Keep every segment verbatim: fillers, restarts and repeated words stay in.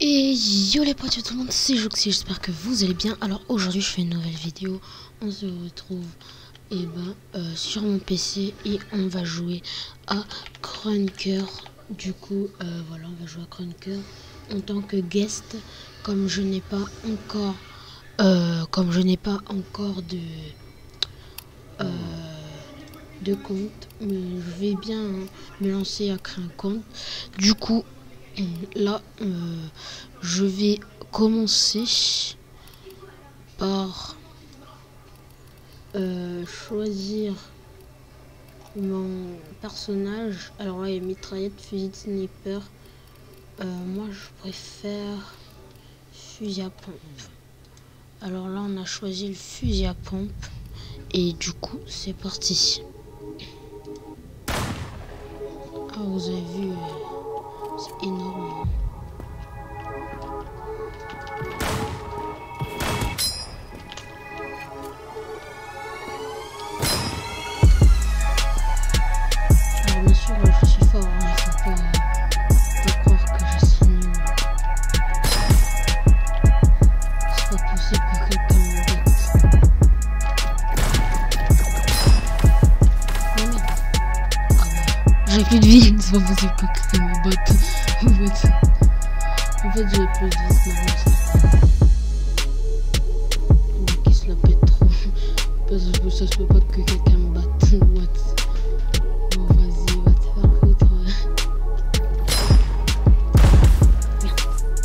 Et yo les potes, tout le monde, c'est Joxy, j'espère que vous allez bien. Alors aujourd'hui je fais une nouvelle vidéo, on se retrouve et ben, euh, sur mon P C et on va jouer à Krunker. Du coup euh, voilà, on va jouer à Krunker en tant que guest, comme je n'ai pas encore euh, comme je n'ai pas encore de euh, de compte, mais je vais bien hein, me lancer à créer un compte. Du coup là, euh, je vais commencer par euh, choisir mon personnage. Alors là, il y a mitraillette, fusil de sniper. Euh, moi, je préfère fusil à pompe. Alors là, on a choisi le fusil à pompe. Et du coup, c'est parti. Ah, vous avez vu, euh, c'est énorme. Alors bien sûr, je suis fort, hein, il faut pas, pas croire que je suis nul. C'est pas possible que quelqu'un me batte. Non mais... Ah ouais, j'ai plus de vie, c'est pas possible que quelqu'un me batte. En fait, en fait j'ai plus de vie, c'est normal ça. Le mec il se la pète trop. Parce que ça se peut pas que quelqu'un me batte. What? Bon vas-y, va te faire foutre. Merde.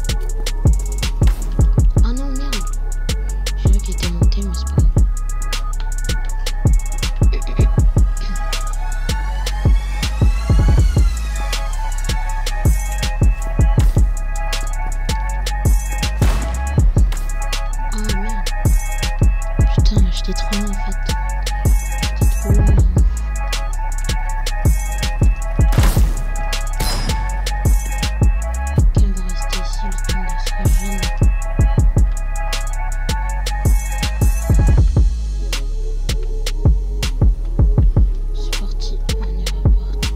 Ah non merde. J'ai vu qu'il était monté mais c'est pas grave. Ah merde. Putain j'étais trop loin en fait. J'étais trop loin. On va rester ici le temps de se rejoindre. C'est parti, on est reparti.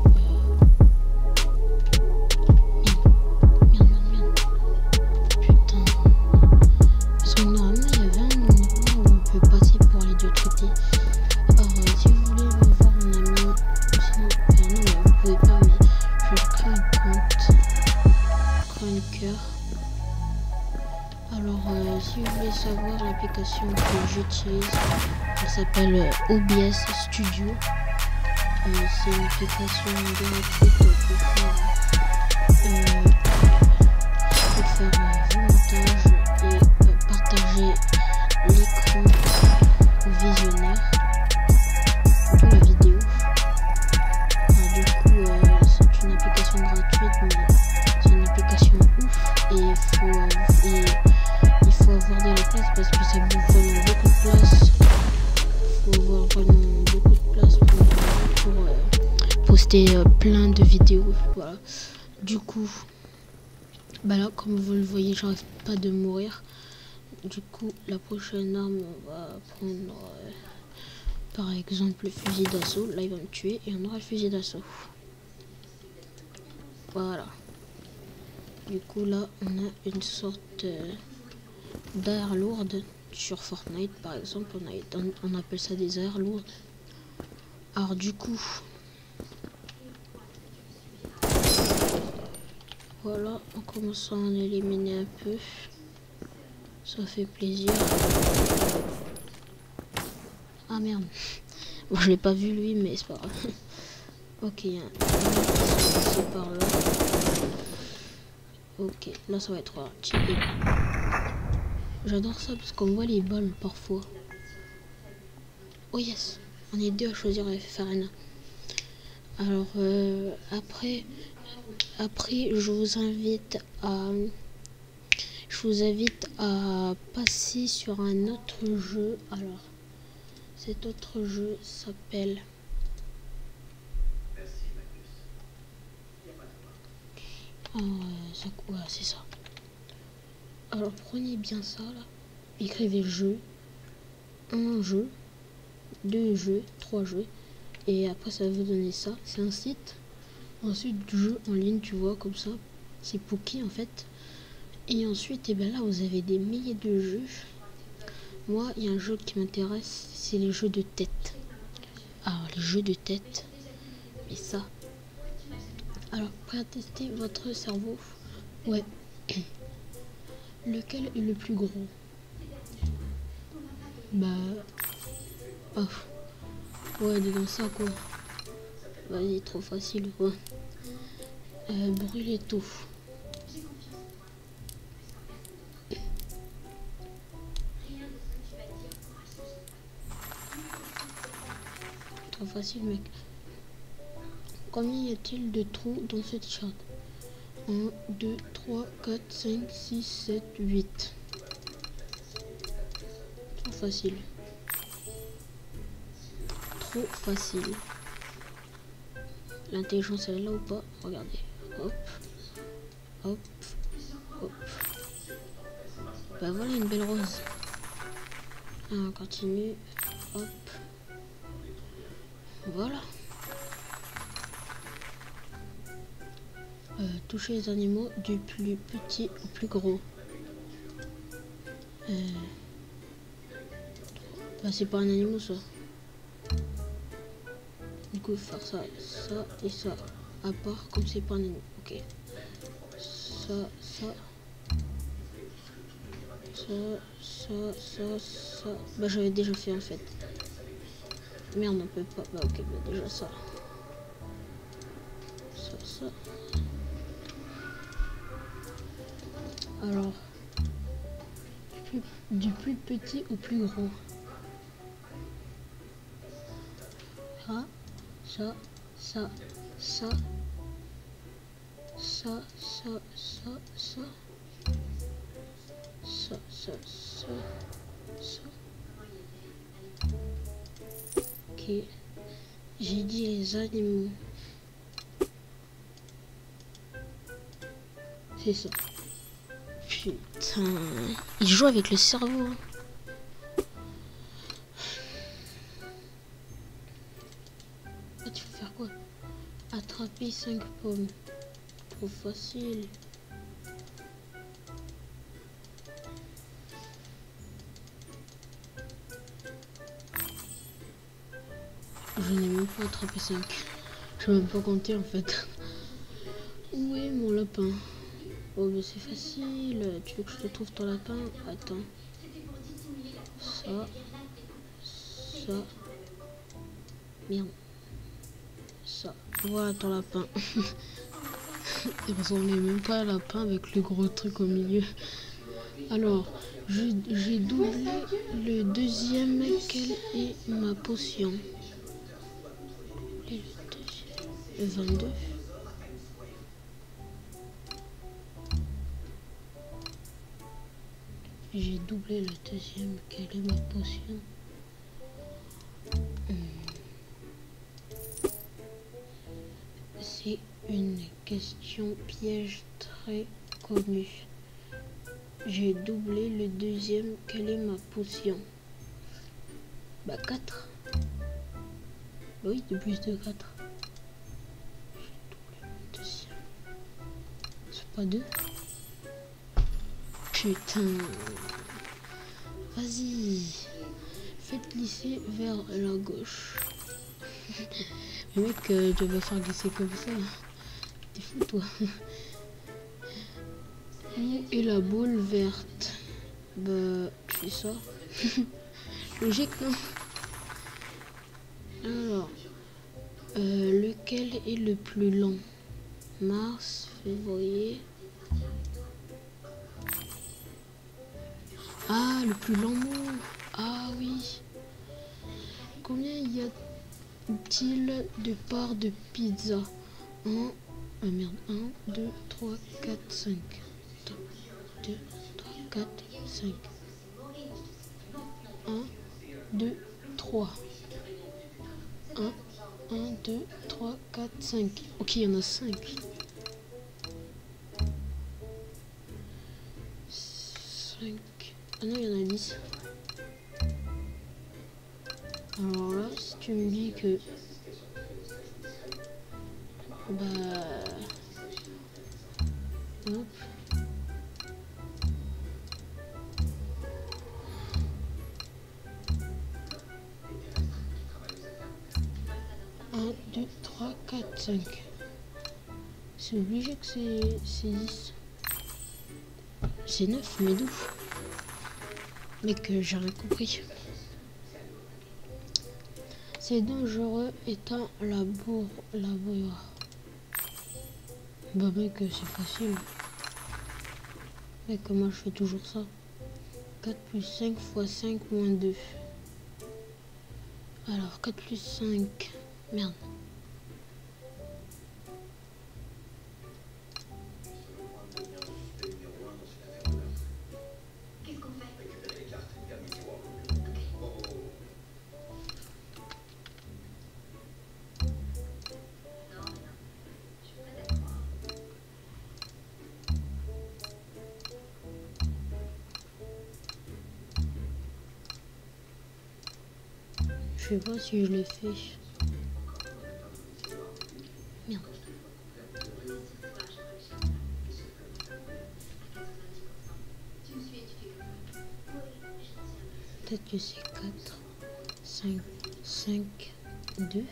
Euh... Merde, merde, merde. Putain. Parce que normalement il y avait un endroit où on peut passer pour aller de l'autre côté. Alors euh, si vous voulez me voir en ami, sinon, enfin non mais vous pouvez pas, mais je crée un compte Krunker. Alors euh, si vous voulez savoir l'application que j'utilise, elle s'appelle euh, O B S Studio. Euh, c'est une application gratuite pour faire, euh, pour faire euh, vos montages et euh, partager l'écran au visionnaire de la vidéo. Alors, du coup euh, c'est une application gratuite mais c'est une application ouf et il faut, euh, et il faut avoir de la place parce que ça bouffe vraiment beaucoup de place. Il faut avoir vraiment beaucoup de place pour, pour euh, poster euh, plein de vidéos. Voilà. Du coup, bah là, comme vous le voyez, j'arrive pas de mourir. Du coup, la prochaine arme, on va prendre euh, par exemple le fusil d'assaut. Là, il va me tuer et on aura le fusil d'assaut. Voilà. Du coup, là, on a une sorte euh, d'air lourde. Sur Fortnite, par exemple, on, a, on appelle ça des airs lourdes. Alors, du coup, voilà, on commence à en éliminer un peu. Ça fait plaisir. Ah merde. Bon, je l'ai pas vu lui, mais c'est pas grave. Ok, il y a un mec qui sont passés par là. Ok, là ça va être rapide. J'adore ça parce qu'on voit les balles parfois. Oh yes, on est deux à choisir F F Arena. Alors euh, après, après je vous invite à, je vous invite à passer sur un autre jeu. Alors cet autre jeu s'appelle ah, ça, ouais, c'est ça. Alors prenez bien ça là, écrivez jeu, un jeu, deux jeux, trois jeux, et après ça va vous donner ça. C'est un site. Ensuite jeu en ligne, tu vois comme ça, c'est Pookie en fait. Et ensuite, et bien là, vous avez des milliers de jeux. Moi, il y a un jeu qui m'intéresse, c'est les jeux de tête. Alors, les jeux de tête, et ça. Alors, prêt à tester votre cerveau? Ouais. Lequel est le plus gros? Bah... Oh. Ouais, dis dans ça, quoi. Vas-y, trop facile, quoi. Euh, brûler tout. Trop facile, mec. Combien y a-t-il de trous dans cette charte? un, deux, trois, quatre, cinq, six, sept, huit. Trop facile. Trop facile. L'intelligence, elle est là ou pas? Regardez. Hop. Hop. Hop. Bah voilà une belle rose. Ah, on continue. Hop. Voilà. Euh, toucher les animaux du plus petit au plus gros. Euh... Bah c'est pas un animal ça. Du coup faire ça, ça et ça. À part comme c'est pas un animal. Ok. Ça, ça. Ça, ça, ça, ça. Bah j'avais déjà fait en fait. Merde on peut pas. Bah ok, bah déjà ça. Ça, ça. Alors. Du plus, du plus petit au plus gros. Ça, ça, ça, ça. Ça, ça, ça, ça. Ça, ça, ça, ça. Ok. J'ai dit les animaux. C'est ça. Putain. Il joue avec le cerveau. Ah, tu veux faire quoi? Attraper cinq pommes. Trop facile. Je n'ai même pas attrapé cinq. Je n'ai même pas compté en fait. Où est mon lapin? Oh mais c'est facile. Tu veux que je te trouve ton lapin? Attends. Ça. Ça. Merde. Ça. Voilà ton lapin. Il ressemblait même pas à un lapin avec le gros truc au milieu. Alors, j'ai doublé le deuxième. Quelle est ma potion? Et le deuxième. vingt-deux. J'ai doublé le deuxième. Quelle est ma potion? C'est une question piège très connue. J'ai doublé le deuxième. Quelle est ma potion? Bah quatre. Bah oui, de plus de quatre. J'ai doublé le deuxième. C'est pas deux. Putain. Vas-y. Faites glisser vers la gauche. Le mec, euh, je vais faire glisser comme ça. T'es fou toi. Où est la boule verte? Bah, tu fais ça. Logique, non? Alors, euh, lequel est le plus long? Mars, février. Ah, le plus long mot. Ah oui. Combien y a-t-il de parts de pizza? un, ah merde, un, deux, trois, quatre, cinq. deux, trois, quatre, cinq. un, deux, trois. un, un, deux, trois, quatre, cinq. Ok, il y en a cinq. cinq. Ah non, il y en a dix. Alors là, si tu me dis que... Bah... Hop. cinq. C'est obligé que c'est dix. C'est neuf, mais d'où? Mec, j'ai rien compris. C'est dangereux étant labour, labour. Bah mec, c'est facile. Mec, comment je fais toujours ça? quatre plus cinq fois cinq moins deux. Alors, quatre plus cinq. Merde. Je sais pas si je l'ai fait. Merde. Peut-être que c'est quatre, cinq, cinq, deux.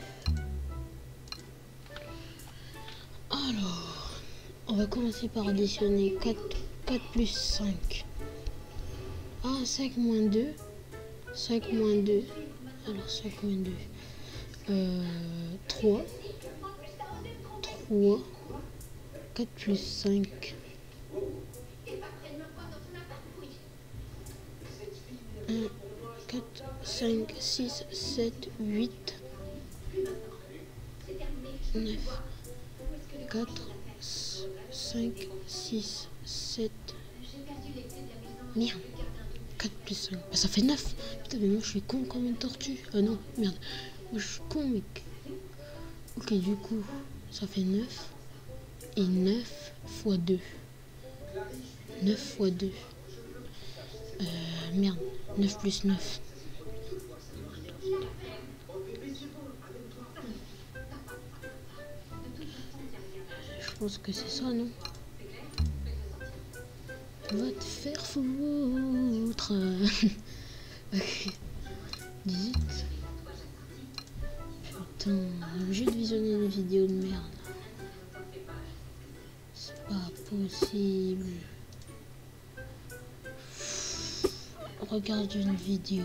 Alors, on va commencer par additionner quatre, quatre plus cinq. Ah, cinq moins deux. cinq moins deux. Alors cinq moins deux. Euh, trois. trois. quatre plus cinq. un, quatre, cinq, six, sept, huit, neuf, quatre, cinq, six, sept. Merde. quatre plus cinq. Bah, ça fait neuf. Putain, mais moi je suis con comme une tortue. Ah non, merde. Moi je suis con, mec. Ok, du coup, ça fait neuf. Et neuf fois deux. neuf fois deux. Euh, merde. neuf plus neuf. Je pense que c'est ça, non? Va te faire foutre. Ok. dix-huit. Putain, on est obligé de visionner une vidéo de merde. C'est pas possible. Regarde une vidéo.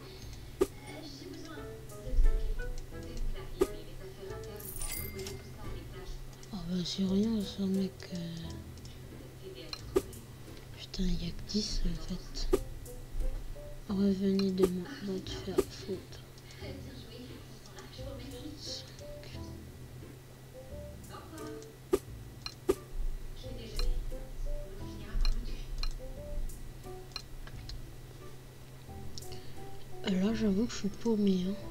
Ah bah c'est rien ça, mec. Putain, il y a que dix en fait. Revenez demain, va te faire foutre. Là, j'avoue que je suis paumé. Hein.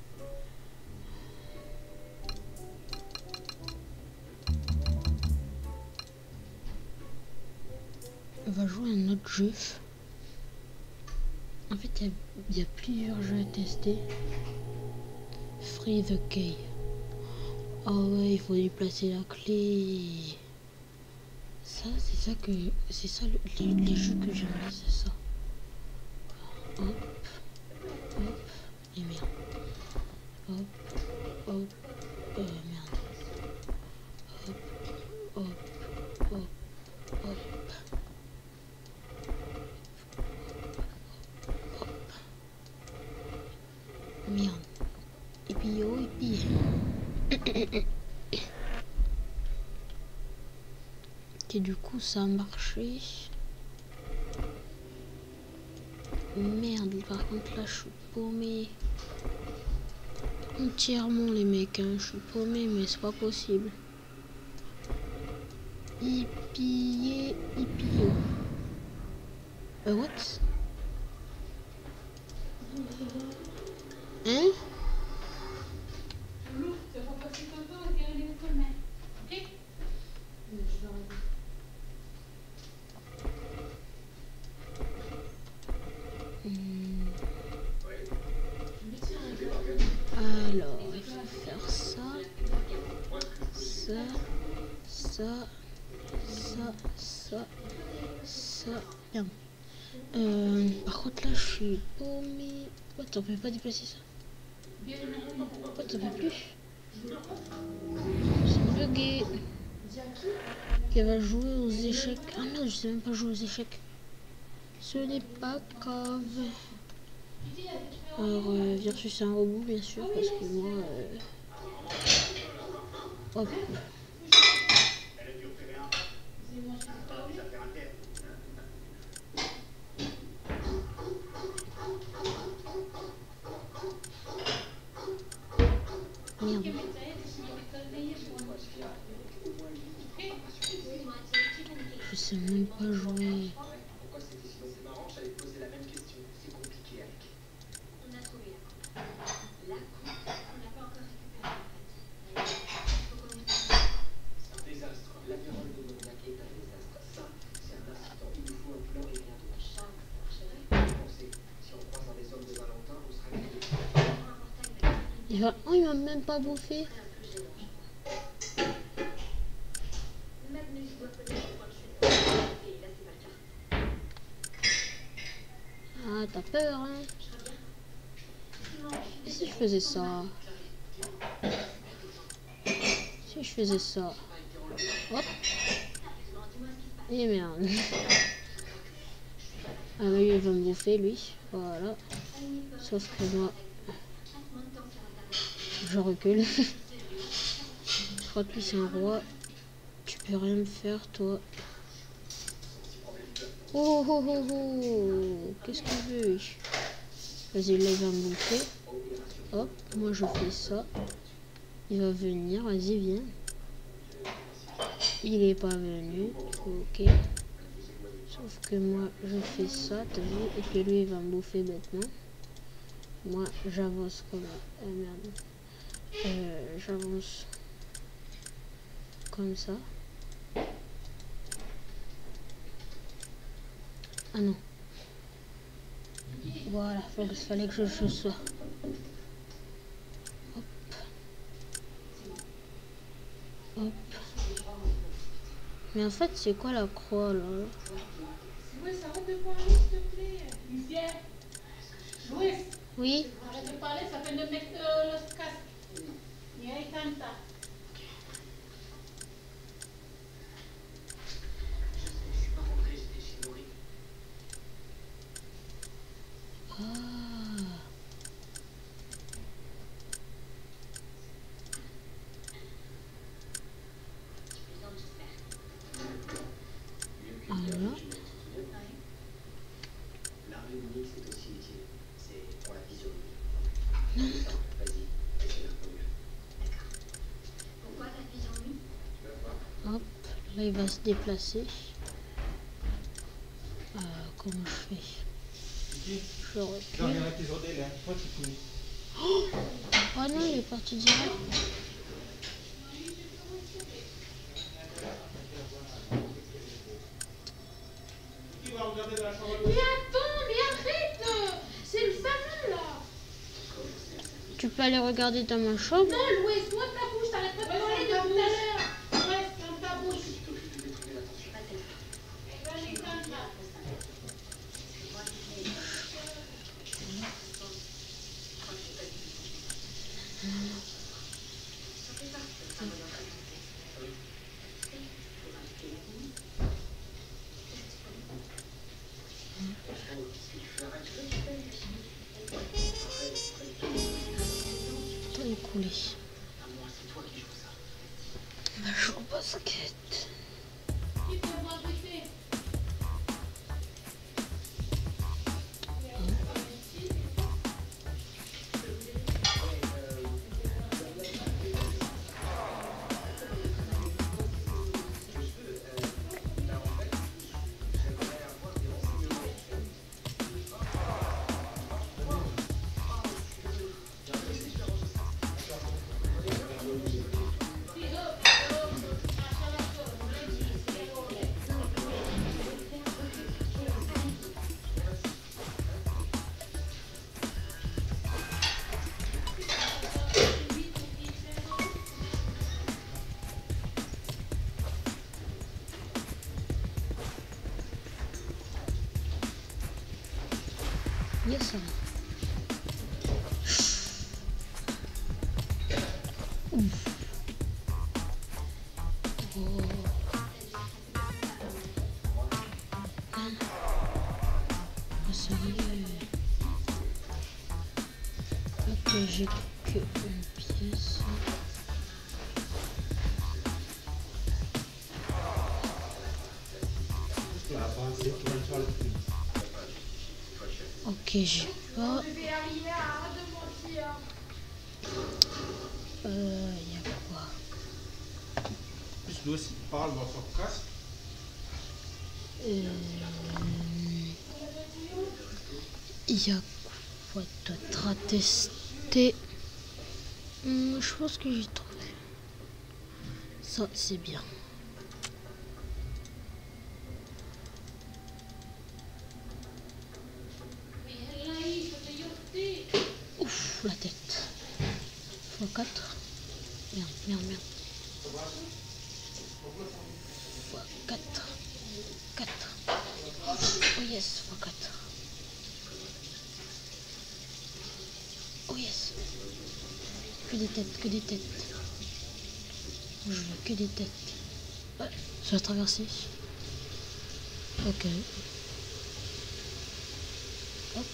On va jouer à un autre jeu. En fait, il y, y a plusieurs jeux à tester. Free the Key. Ah ouais, il faut y placer la clé. Ça, c'est ça que... C'est ça, le, les, les jeux que j'aimerais, c'est ça. Hop. Hop. Et merde. Hop. Hop. Euh, merde. Hop. Hop. Hop. Hop. Hop. Merde. Et puis oh, et puis... Et du coup ça a marché. Merde, par contre là je suis paumé. Entièrement les mecs, hein. Je suis paumé mais c'est pas possible. Hippie, hippio. Euh, what? Hein? Alors, il faut faire ça, ça, ça, ça, ça, ça. Bien. Euh, par contre, là, je suis paumé. What, on peut pas déplacer ça? What, ça peut plus? bugué. Qui va jouer aux échecs. Ah non, je sais même pas jouer aux échecs. Ce n'est pas grave. Alors, euh, Versus c'est un robot, bien sûr, parce que moi... Euh... Hop. Merde. Je sais même pas jouer. Il va... Oh, il m'a même pas bouffé. Ah, t'as peur, hein? Et si je faisais ça? Si je faisais ça? Hop. Et merde. Ah oui, il va me bouffer, lui. Voilà. Sauf que moi... Je recule. Je crois que lui c'est un roi. Tu peux rien me faire, toi. Oh oh oh oh. Qu'est-ce qu'il veut? Vas-y, là il va me bouffer. Hop, moi je fais ça. Il va venir, vas-y viens. Il est pas venu. Ok. Sauf que moi je fais ça, t'as vu? Et que lui il va me bouffer bêtement. Moi j'avance comme... Ah merde. Euh, j'avance comme ça. Ah non. Voilà, il fallait que je joue ça. Hop. Hop. Mais en fait, c'est quoi la croix là? Oui, ça va te parler, s'il te plaît. Lucien. Louis. Oui. Arrête de parler, ça fait de mettre euh, le casque. Y a tanta. Hop, là il va se déplacer. Euh, comment je fais? Je recule. Oh, oh non, il est parti direct. Mais attends, mais arrête. C'est le fameux là. Tu peux aller regarder dans ma chambre? Non, Louis, toi ta bouche, t'arrêtes pas de parler depuis tout à l'heure. Reste dans ta bouche. Tout est coulé. On va jouer au basket. Qui peut m'arrêter? Yes, sir. Ouf. que j'ai que une pièce. Ok, j'ai pas. Euh, y a quoi? Plus l'eau, s'il parle dans son casque. Euh, y a quoi d'autre à tester? Hum, je pense que j'ai trouvé. Ça, c'est bien. Ouf, la tête. fois quatre. Merde, merde, merde. fois quatre. quatre. Oh yes, fois quatre. Oh yes. Que des têtes, que des têtes. Je veux que des têtes. Ouais, je vais traverser. Ok. Hop.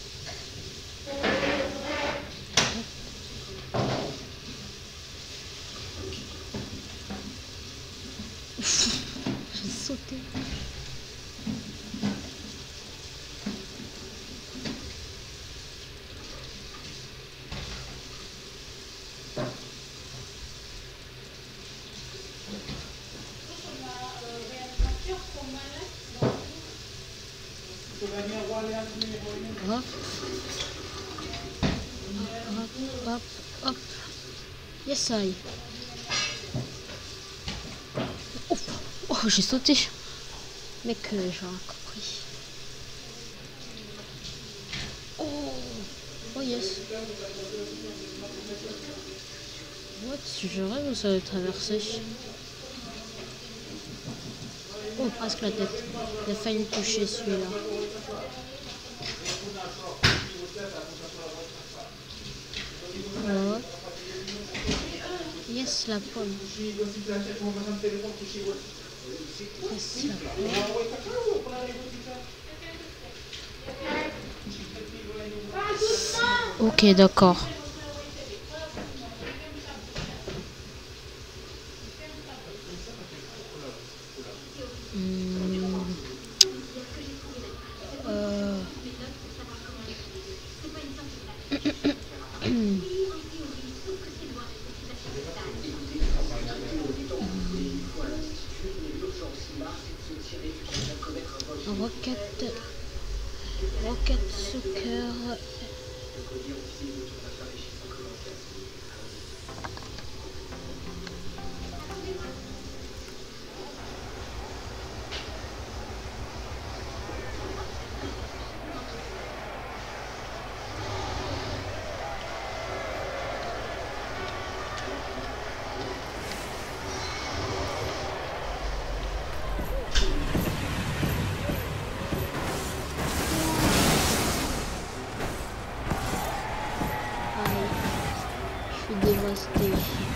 J'ai sauté. Hop. Hop, hop, hop. Yes, I. Oh, oh j'ai sauté. Mec, euh, j'ai rien compris. Oh, oh yes. What? Je rêve ou ça va traverser? Oh, presque la tête. Il a failli me toucher celui-là. Oh. Yes, la pomme. Yes, la pomme. Ok, d'accord. Hum. Euh. Rocket, Rocket Soccer. Dévasté.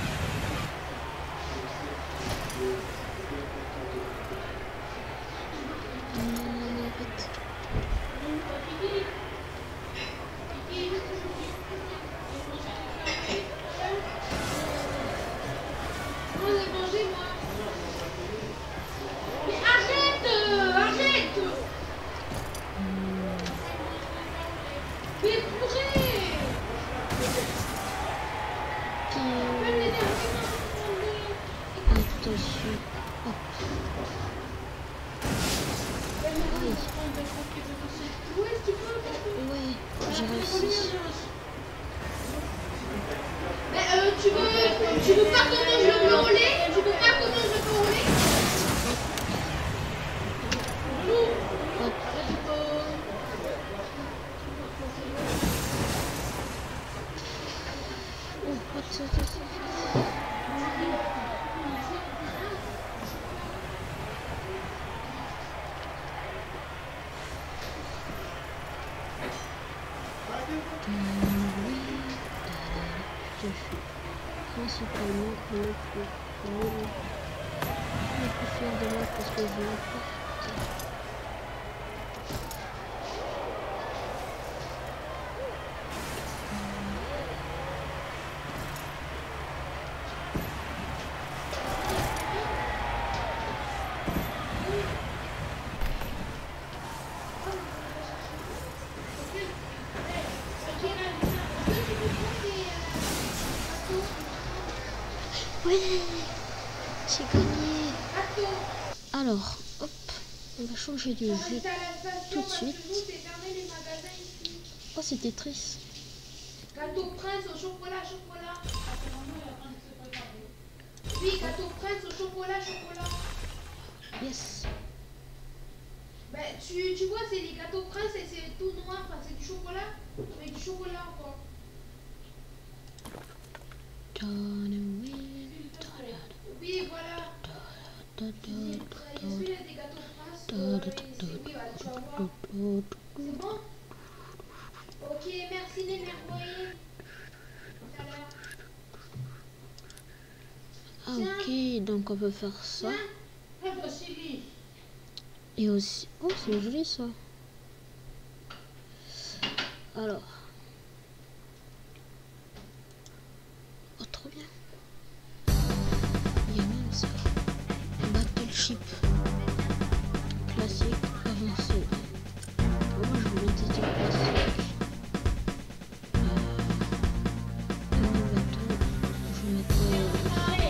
Ouais, j'ai réussi. Mais euh, tu veux, tu veux pas comment je peux rouler? Tu veux pas comment je peux rouler? Je suis principalement le plus nul, le plus fier de moi parce que je l'emporte. Ouais, j'ai gagné. Gâteau. Alors, hop, on va changer de jeu Reste à la station tout de parce suite. que nous, c'est fermé les magasins ici. Oh, c'était triste. Gâteau prince au chocolat, chocolat. Oui, gâteau prince au chocolat, chocolat. Yes. Ben, tu, tu vois, c'est les gâteaux prince et c'est tout noir, enfin, c'est du chocolat, avec du chocolat encore. Oui, voilà. Il y a celui-là des gâteaux prince. Euh, c'est- oui, voilà, tu vas voir. C'est bon? Ok, merci les merveilles. Tout à l'heure. Ah, ok, donc on peut faire ça. Tiens. Ah, bah, Sylvie. Et aussi... Oh, c'est joli ça. Alors. Oh, trop bien. Il y a même ça. Battleship. Classique, avancé. Oh, moi, je voulais dire classique. Euh, le bateau, je mettais...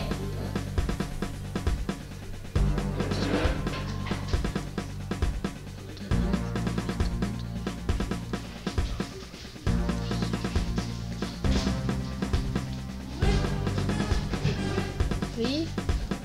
Oui.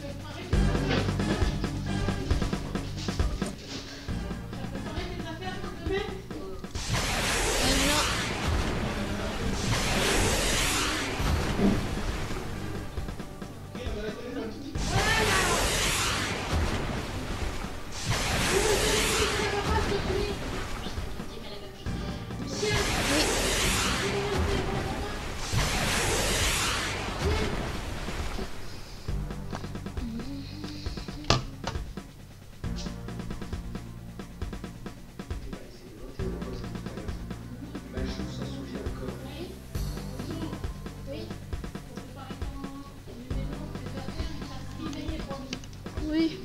Oui.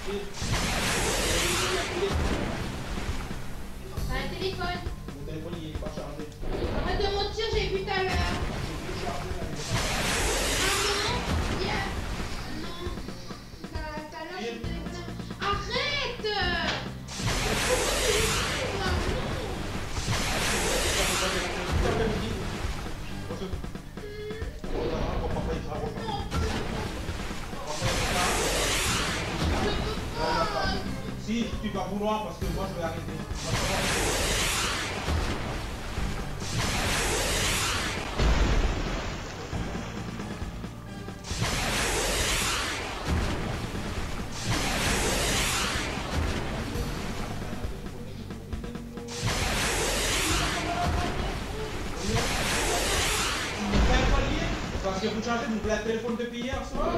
T'as un téléphone. Mon téléphone il est pas chargé. Arrête de mentir, j'ai vu tout à l'heure. Maman, il y a... Non. Tout à l'heure, je te arrête. Pourquoi tu le fais, moi? Si tu vas vouloir, parce que moi je vais arrêter. Parce que vous changez, vous voulez le téléphone depuis hier soir?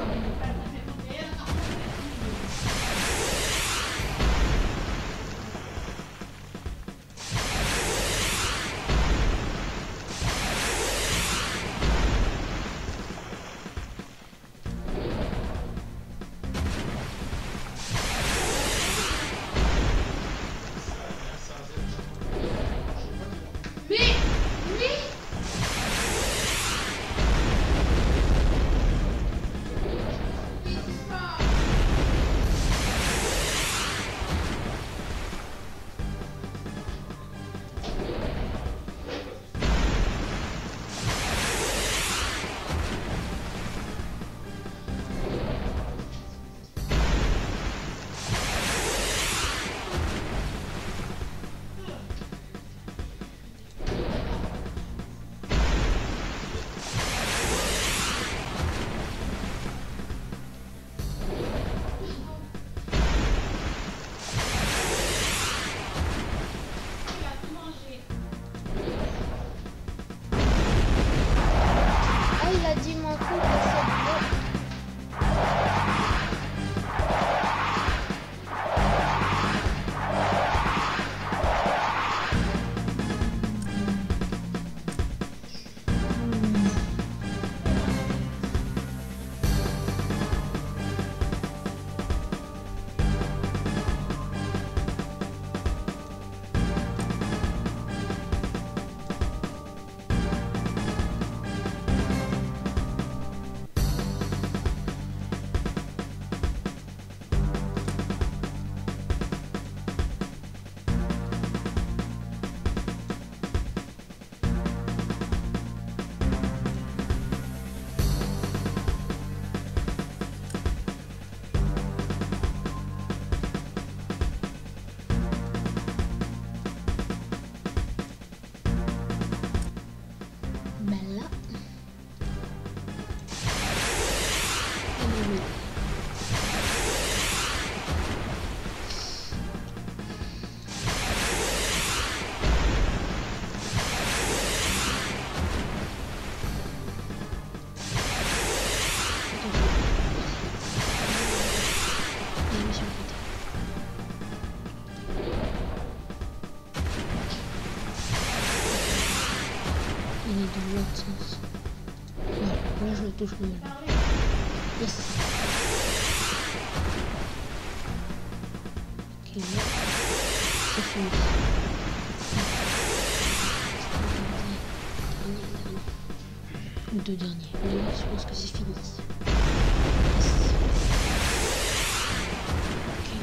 Mais, mais... Oui, c'est ça. Il a tout mangé. Ah, il a dit mon coup de cette Bella. Anyway. Il est dans l'autre sens. Voilà, là je le touche le mal. Yes. Ok, là, c'est fini. Dernier, dernier. Ou deux derniers. Mais là, je pense que c'est fini. Yes. Ok.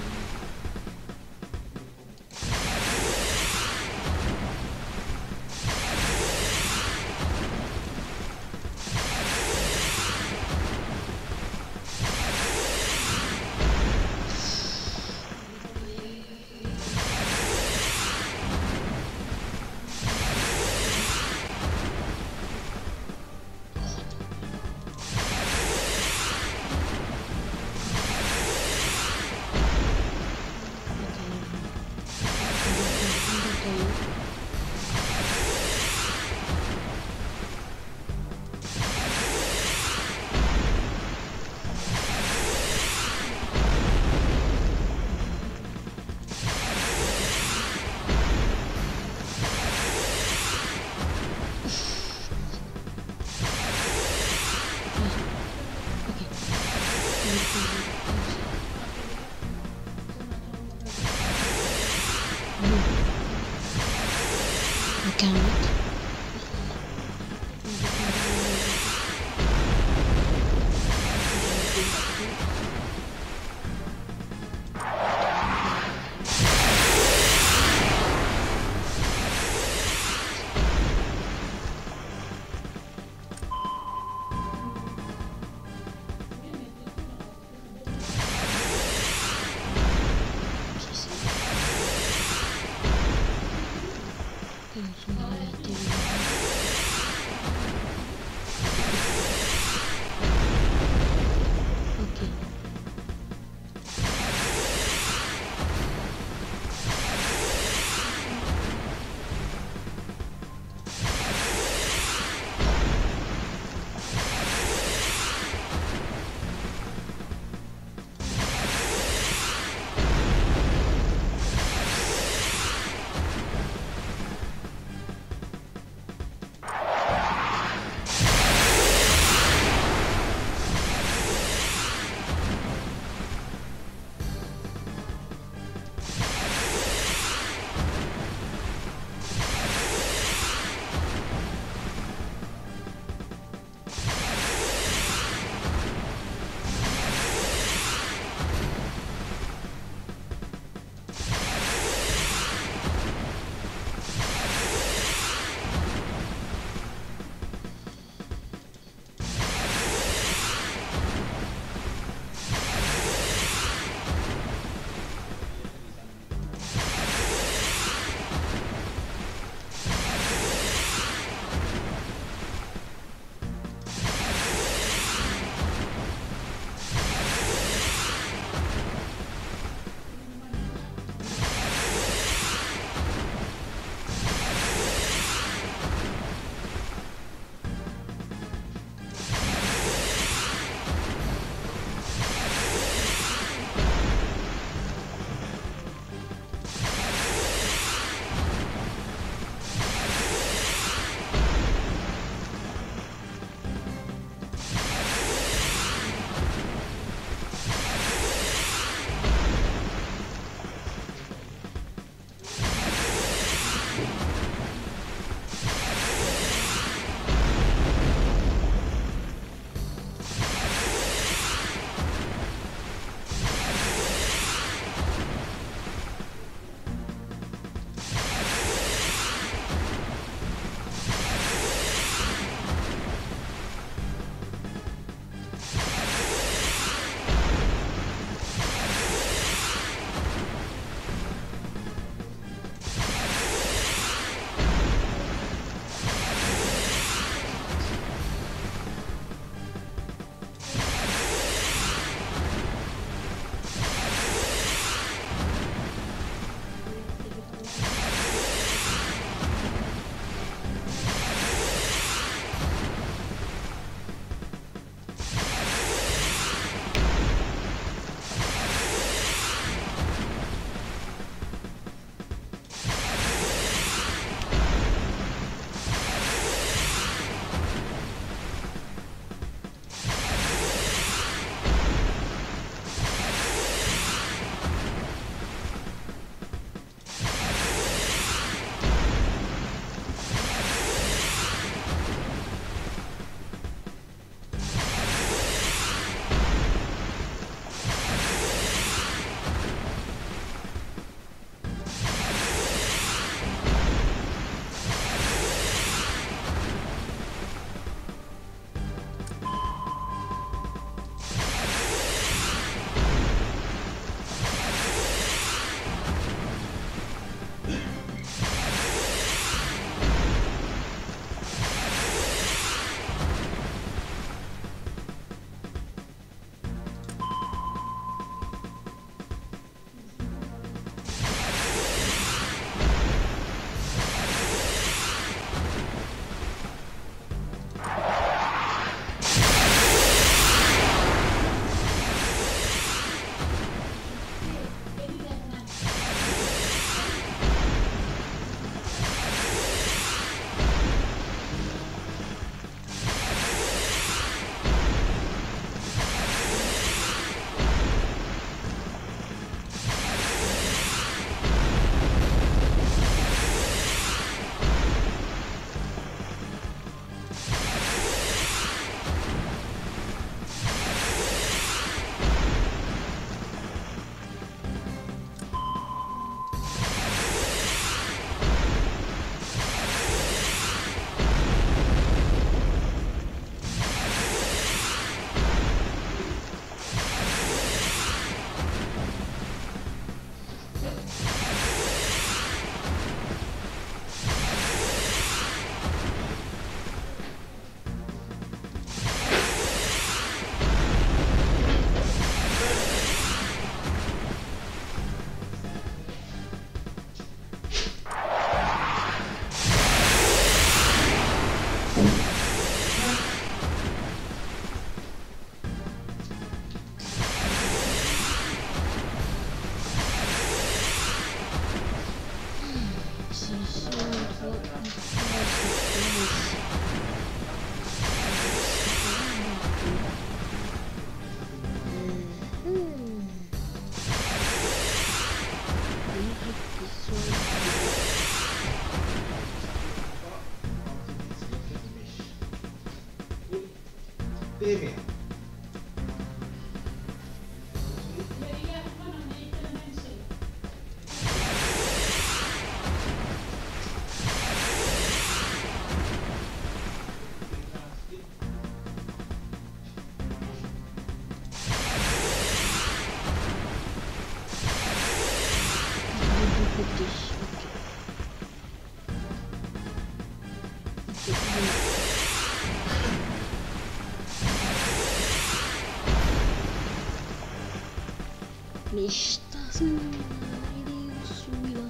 estás en el aire suyo.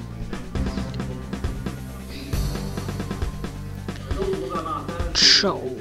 Show.